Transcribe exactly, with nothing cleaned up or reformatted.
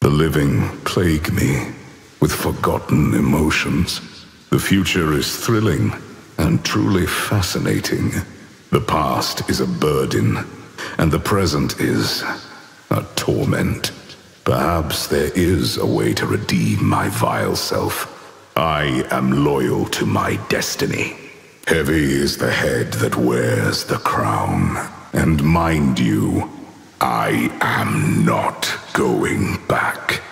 The living plague me with forgotten emotions. The future is thrilling and truly fascinating. The past is a burden, and the present is a torment. Perhaps there is a way to redeem my vile self. I am loyal to my destiny. Heavy is the head that wears the crown. And mind you, I am not going back.